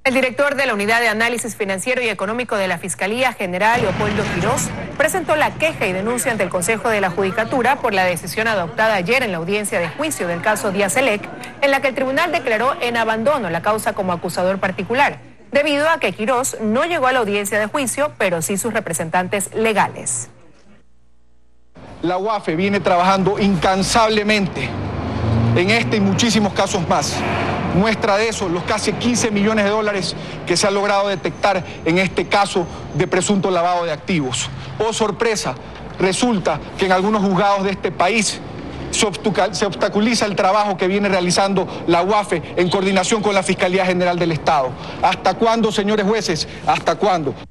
El director de la Unidad de Análisis Financiero y Económico de la Fiscalía General, Leopoldo Quirós, presentó la queja y denuncia ante el Consejo de la Judicatura por la decisión adoptada ayer en la audiencia de juicio del caso Díaz-Elec, en la que el tribunal declaró en abandono la causa como acusador particular, debido a que Quirós no llegó a la audiencia de juicio, pero sí sus representantes legales. La UAFE viene trabajando incansablemente en este y muchísimos casos más. Muestra de eso, los casi 15 millones de dólares que se ha logrado detectar en este caso de presunto lavado de activos. Oh, sorpresa, resulta que en algunos juzgados de este país se obstaculiza el trabajo que viene realizando la UAFE en coordinación con la Fiscalía General del Estado. ¿Hasta cuándo, señores jueces? ¿Hasta cuándo?